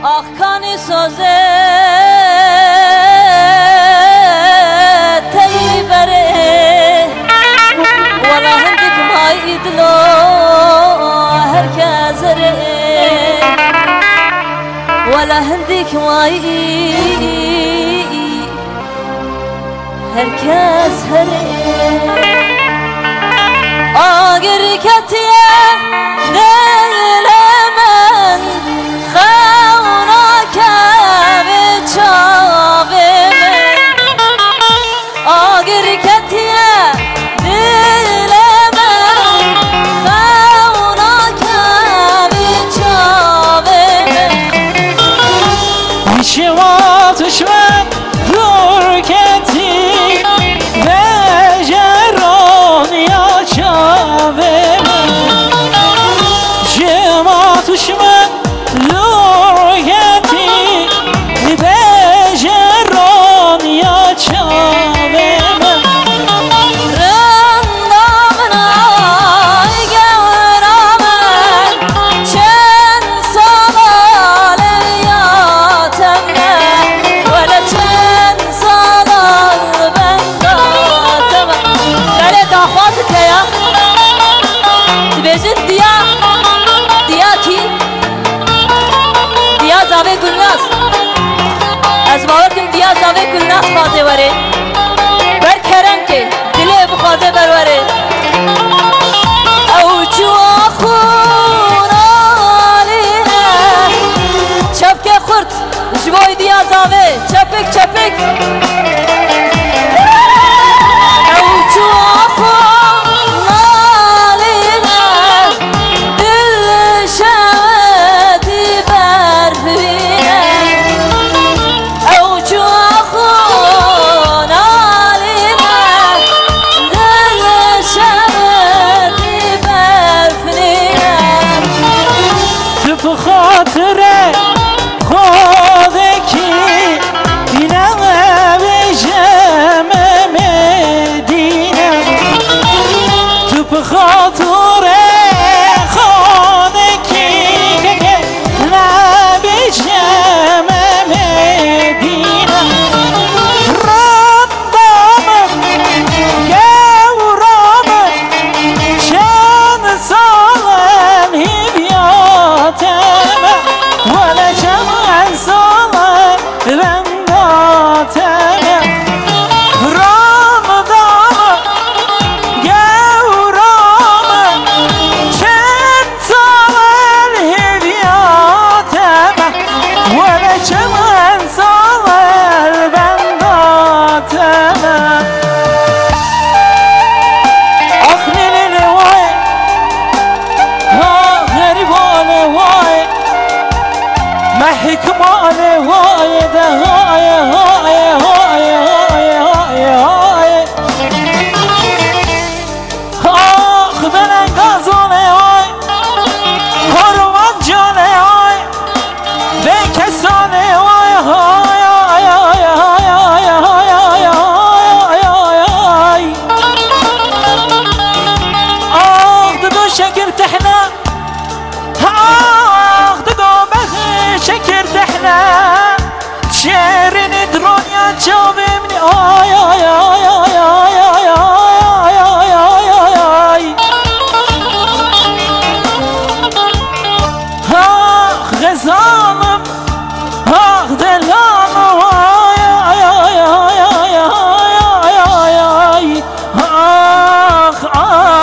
آخکانی سازه تی بره ولا هندك ما يدلو هركز ره ولا هندك ما هركز هره آگر کتیه دل من خونا که چاوه من آگر کتیه دل من خونا که چاوه من شواتش من دور کتی بجران یا چاوه من شواتش من دور کتی بجران یا چاوه من رندامنا گورامن چند سال یاتمه ولا چند سال بنداتمه بله داخواست که یا بیشتر دیا کی دیا زاوی گلناس از باورکم دیا زاوی گلناس خواهده وره بر کرم که دلی بخواهده بروره او جوا خون آلیه چپک خورد جوای دیا زاوی چپک چپک او جوا خون آلیه دل شودی برفینه او جوا خون آلیه دل شودی برفینه تو بخاطر خودکی بینم بجم مدینه تو بخاطر خودکی بجم مدینه رندامم گورامم چند سالم هیبیاتم ولا چند سالم بنداتم رندامم گورامم چند سالم هیبیاتم ولا چند سالم بنداتم آخ لیلی وای آخ غریبانه وای محکمانه وای ده های های های های های های آخ بلنگازانه وای کاروان جانه وای به کسانه وای های های های های های های های های آخ دو شکر تحنا آخ دو شکر تحنا شعرين درونيا جاوبني آي آي آي آي آي آي آي آي آي آي آخ غزالم آخ دلالم آي آي آي آي آي آي آي آي آخ